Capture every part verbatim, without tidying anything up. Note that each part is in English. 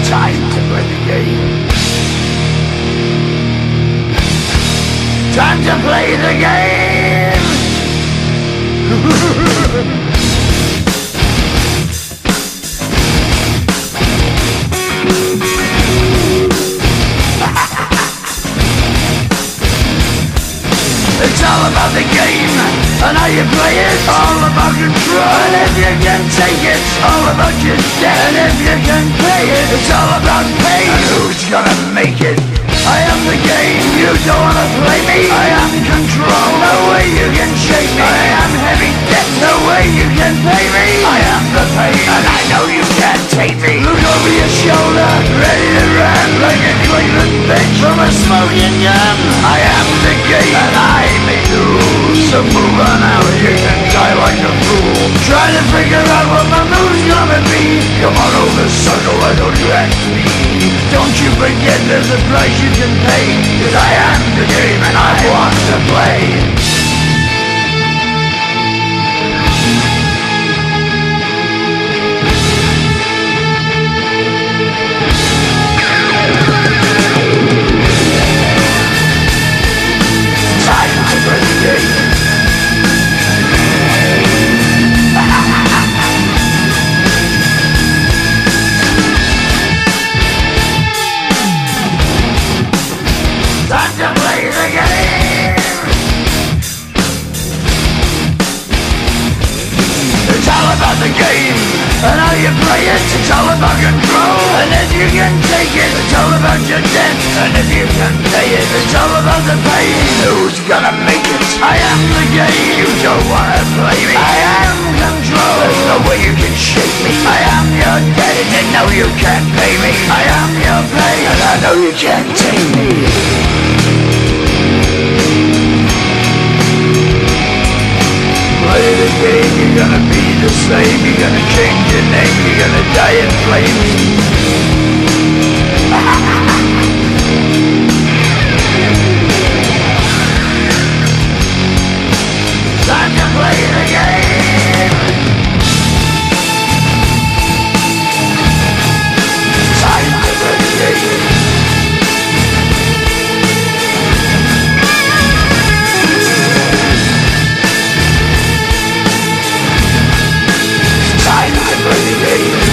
Time to play the game. Time to play the game. It's all about the game and how you play it. All about control, and if you can take it, it's all about your debt. And if you can pay it, it's all about pain. And who's gonna make it? I am the game, you don't wanna play me. I am control, no way you can shake me. I am heavy debt, no way you can pay me. I am the pain, and I know you can't take me. Look over your shoulder, ready to run like a Cleveland bitch from a smoking gun. I am the game, and I may lose. So move on out, you can die like a fool. Trying to figure out what my move's gonna be. Come on over, sucker, why don't you ask me? Don't you forget there's a price you can pay. Cause I am the game and I want to play. Time to play the game. Time to play the game. It's all about the game and how you play it. It's all about control, and if you can take it, it's all about your debt. And if you can pay it, it's all about the pain. Who's gonna make it? I am the game. You don't wanna play me. I am control. There's no way you can shake me. I am your debt, and you know you can't pay me. I am your pain, and I know you can't take me. Play the game, you're gonna be the same. You're gonna change your name, you're gonna die in flames. Time to play the game. Time to play the game. Time to play the game.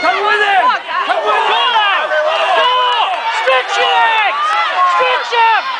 Stretch your legs! Stretch them!